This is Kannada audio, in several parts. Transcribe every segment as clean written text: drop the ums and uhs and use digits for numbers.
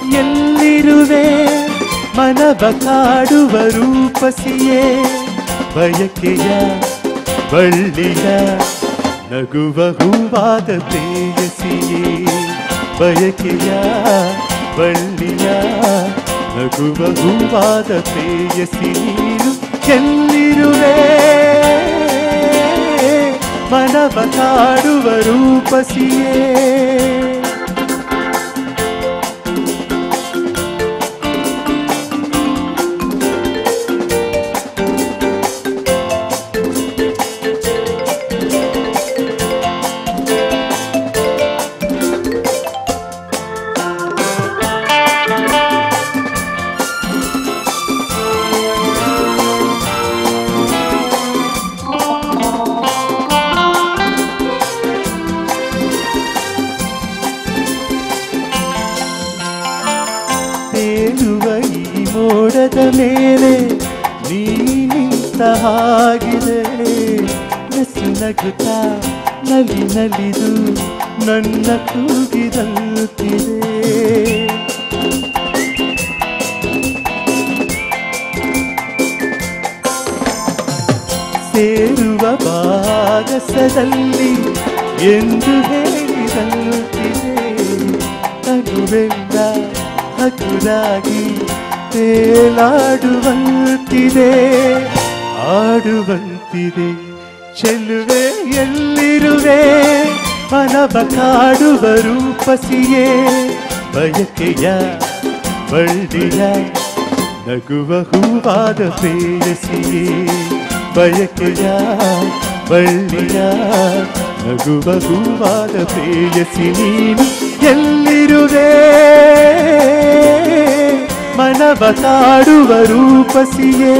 ಎಲ್ಲಿರುವೆ ಮನವ ಕಾಡುವ ರೂಪಸಿಯೇ ಬಯಕೆಯ ಬಳ್ಳಿಯ ನಗುವ ಹೂವಾದ ಪ್ರೇಯಸಿಯೇ ಬಯಕೆಯ ಬಳ್ಳಿಯ ನಗುವ ಹೂವಾದ ಪ್ರೇಯಸಿ ನೀನು ಎಲ್ಲಿರುವೆ ಮನವ ಕಾಡುವ ರೂಪಸಿಯೇ ತೇಲುವ ಈ ಮೋಡದ ಮೇಲೆ ನೀ ನಿಂತ ಹಾಗಿದೆ ನಸು ನಗುತ್ತಾ ನಲಿ ನಲಿದು ನನ್ನ ಕೂಗಿದಂತಿದೆ ಸೇರುವ ಭಾಗಸದಲ್ಲಿ ಎಂದು ಹೇಳಿದಂತಿದೆ ತಗುವೆಲ್ಲ ಹಗುರಾಗಿ ತೇಲಾಡುವಂತಿದೆ ಆಡುವಂತಿದೆ ಚೆಲುವೆ ಎಲ್ಲಿರುವೆ ಮನವ ಕಾಡುವ ರೂಪಸಿಯೇ ಬಯಕೆಯ ಬಳ್ಳಿಯ ನಗುವ ಹೂವಾದ ಪ್ರೇಯಸಿಯೇ ಬಯಕೆಯ ಬಳ್ಳಿಯ ನಗುವ ಹೂವಾದ ಪ್ರೇಯಸಿ ನೀನು ಎಲ್ಲಿರುವೆ ಮನವ ಕಾಡುವ ರೂಪಸಿಯೇ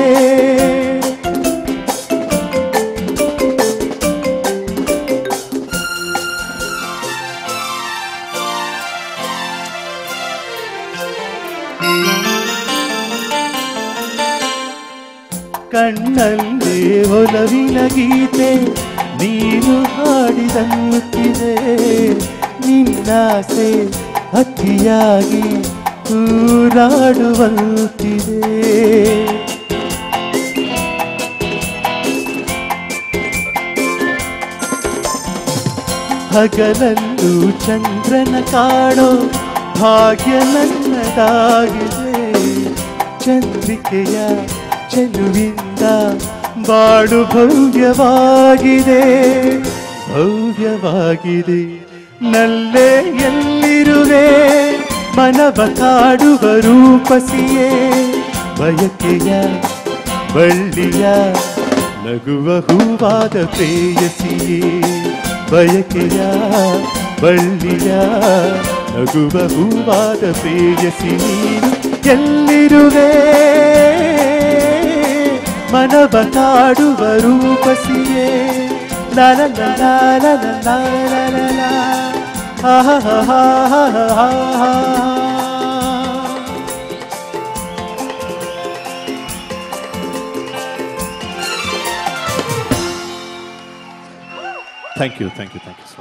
ಕಣ್ಣಲ್ಲೇ ಒಲವಿನ ಗೀತೆ ನೀನು ಹಾಡಿದಂತಿದೆ ನಿನ್ನಾಸೆ ಅತಿಯಾಗಿ ತೂರಾಡುವಂತಿದೆ ಹಗಲಲ್ಲೂ ಚಂದ್ರನ ಕಾಣೋ ಭಾಗ್ಯ ನನ್ನದಾಗಿದೆ ಚಂದ್ರಿಕೆಯ ಚೆಲುವಿಂದ ಬಾಳು ಭವ್ಯವಾಗಿದೆ ಭವ್ಯವಾಗಿದೆ ನಲ್ಲೇ ಎಲ್ಲಿರುವೆ ಮನವ ಕಾಡುವ ರೂಪಸಿಯೇ ಬಯಕೆಯ ಬಳ್ಳಿಯ ನಗುವ ಹೂವಾದ ಪ್ರೇಯಸಿಯೇ ಬಯಕೆಯ ಬಳ್ಳಿಯ ನಗುವ ಹೂವಾದ ಪ್ರೇಯಸಿ ನೀನು ಎಲ್ಲಿರುವೆ ಮನವ ಕಾಡುವ ರೂಪಸಿಯೇ ಲಾಲ ಲಾಲ ಲಾಲ ಲಾಲ Thank you.